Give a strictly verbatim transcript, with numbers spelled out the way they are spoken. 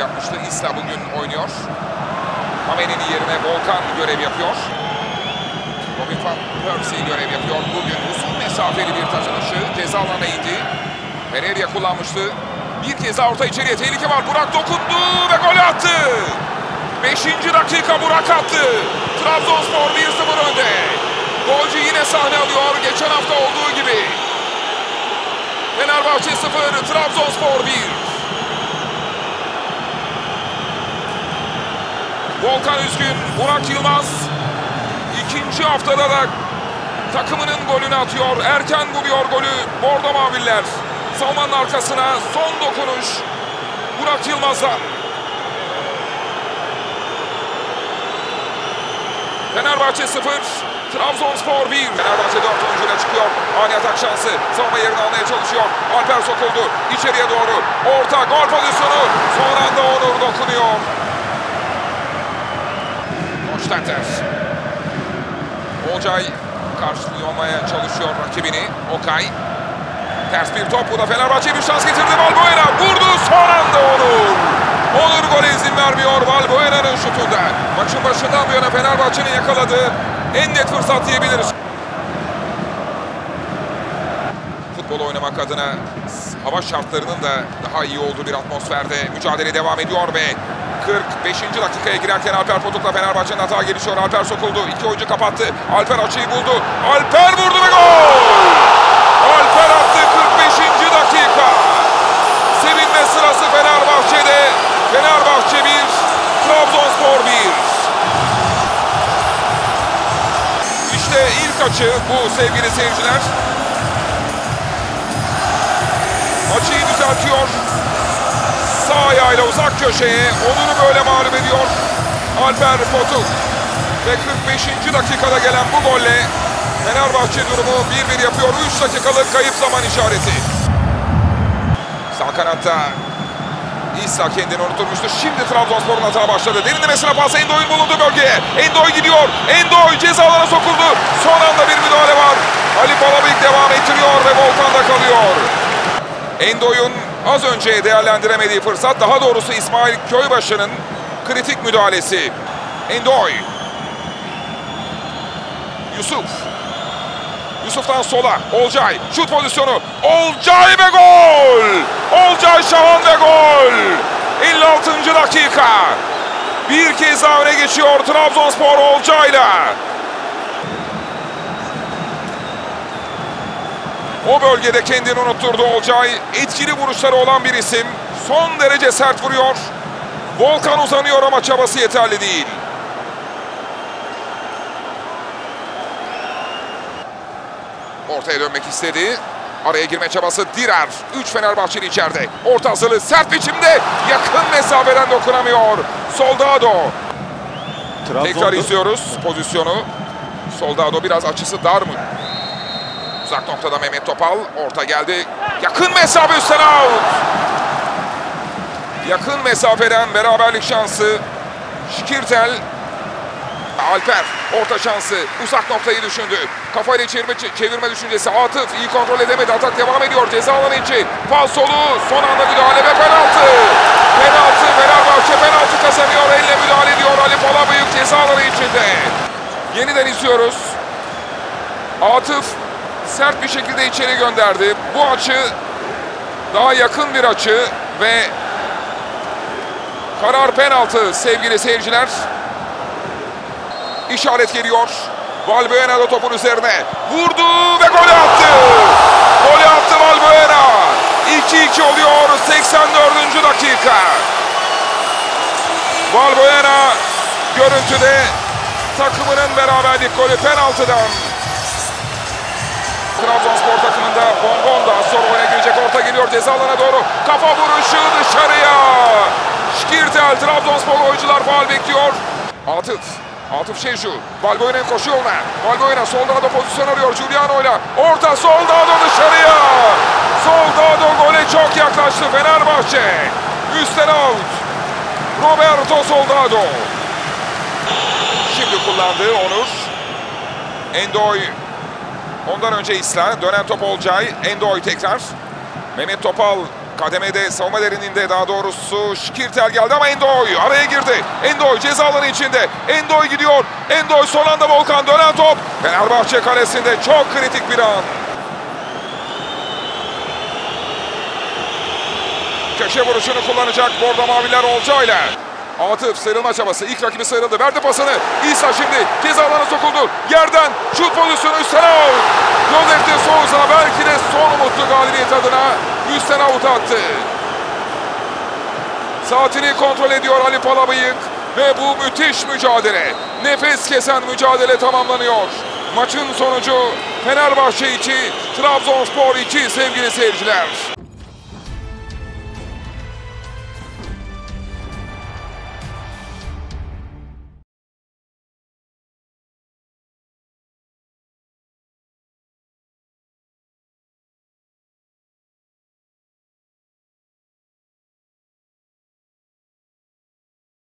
yapmıştı. İsla bugün oynuyor. Kameni'nin yerine Volkan görev yapıyor. Robin van Persie görev yapıyor. Bugün uzun mesafeli bir taç atışı. Ceza alanına indi. Pereira kullanmıştı. Bir kez daha orta içeriye tehlike var. Burak dokundu ve gol attı. Beşinci dakika Burak attı. Trabzonspor bir sıfır önde. Golcü yine sahne alıyor. Geçen hafta olduğu gibi. Fenerbahçe sıfır, Trabzonspor bir. Volkan Üzgün, Burak Yılmaz ikinci haftada da takımının golünü atıyor. Erken buluyor golü Bordo Maviller. Savunmanın arkasına son dokunuş Burak Yılmaz'la. Fenerbahçe sıfır, Trabzonspor bir. Fenerbahçe dört oyuncuyla çıkıyor. Ani atak şansı. Savunma yerini almaya çalışıyor. Alper sokuldu. İçeriye doğru. Orta gol pozisyonu. Son anda Onur dokunuyor. Koçtater. Olcay karşılamaya çalışıyor rakibini. Okay. Ters bir top. Bu da Fenerbahçe bir şans getirdi. Valbuena vurdu. Son anda Onur. Onur gole izin vermiyor Valbuena'nın şutunda. Maçın başından bu yana Fenerbahçe'nin yakaladığı en net fırsat diyebiliriz. Futbol oynamak adına hava şartlarının da daha iyi olduğu bir atmosferde mücadele devam ediyor ve kırk beşinci dakikaya girerken Alper Potuk'la Fenerbahçe'nin hata gelişiyor. Alper sokuldu. İki oyuncu kapattı. Alper açıyı buldu. Alper vurdu ve gol! Alper attı kırk beşinci dakika. Sevinme sırası Fenerbahçe'de. Fenerbahçe bir, Trabzonspor bir. İşte ilk açı bu sevgili seyirciler. Açıyı düzeltiyor. Sağ ayağıyla uzak köşeye Onur'u böyle mağlup ediyor Alper Potuk. Ve kırk beşinci dakikada gelen bu golle Fenerbahçe durumu bir bir yapıyor. üç dakikalık kayıp zaman işareti. Sağ kanatta İsa kendini unutturmuştu. Şimdi Trabzonspor'un hata başladı. Derinlemesine pas Endoy'un bulunduğu bölgeye. Endoy gidiyor. Endoy ceza alanına sokuldu. Son anda bir müdahale var. Ali Palabıyık devam ettiriyor ve Volkan'da kalıyor. Endoy'un az önce değerlendiremediği fırsat, daha doğrusu İsmail Köybaşı'nın kritik müdahalesi. Endoy. Yusuf. Yusuf'tan sola. Olcay. Şut pozisyonu. Olcay ve gol! Olcay Şahan ve gol! elli altıncı dakika. Bir kez daha öne geçiyor Trabzonspor Olcay'la. O bölgede kendini unutturdu Olcay. Etkili vuruşları olan bir isim. Son derece sert vuruyor. Volkan uzanıyor ama çabası yeterli değil. Ortaya dönmek istedi. Araya girme çabası Dirar. üç Fenerbahçeli içeride. Orta hazırlığı sert biçimde. Yakın mesafeden dokunamıyor. Soldado. Trabzon'da. Tekrar izliyoruz pozisyonu. Soldado biraz açısı dar mı? Uzak noktada Mehmet Topal. Orta geldi. Yakın mesafe üstten out. Yakın mesafeden beraberlik şansı. Şikirtel. Alper orta şansı, uzak noktayı düşündü. Kafayla çevirme, çevirme düşüncesi. Atıf iyi kontrol edemedi. Atak devam ediyor. Ceza alanı içi. Pas solu. Son anda müdahale ve penaltı. Penaltı. Fenerbahçe penaltı kazanıyor. Elle müdahale ediyor Ali Palabıyık ceza alanı içinde. Yeniden izliyoruz. Atıf sert bir şekilde içeri gönderdi. Bu açı daha yakın bir açı ve karar penaltı sevgili seyirciler. İşaret geliyor. Valbuena da topun üzerine vurdu ve gol attı. Gol attı Valbuena. iki iki oluyor seksen dördüncü dakika. Valbuena görüntüde takımının beraberlik golü penaltıdan. Trabzonspor takımında Bongon da sonra oyuna girecek. Orta geliyor ceza alanına doğru. Kafa vuruşu dışarıya. Şikirtel Trabzonspor oyuncular faul bekliyor. Atıf. Atıf Şeju. Valbuena'nın koşu yoluna. Valbuena Soldado pozisyon arıyor Giuliano'yla. Orta Soldado dışarıya. Soldado gole çok yaklaştı Fenerbahçe. Üstten out. Roberto Soldado. Şimdi kullandı Onur. Endoy. Ondan önce İsla. Dönen top Olcay. Endoy tekrar. Mehmet Topal Kademede, savunma derinliğinde daha doğrusu Şikirtel geldi ama Endoy araya girdi. Endoy ceza alanı içinde. Endoy gidiyor. Endoy son anda Volkan dönen top. Fenerbahçe kalesinde çok kritik bir an. Köşe vuruşunu kullanacak Bordo Maviler Olcay'la. Atıf sıyrılma çabası. İlk rakibi sıyrıldı. Verdi pasını. İsa şimdi ceza alanına sokuldu. Yerden şut pozisyonu üstten out. Josef de Souza belki de son umutlu galibiyet adına üstten out attı. Saatini kontrol ediyor Ali Palabıyık. Ve bu müthiş mücadele, nefes kesen mücadele tamamlanıyor. Maçın sonucu Fenerbahçe iki, Trabzonspor iki sevgili seyirciler.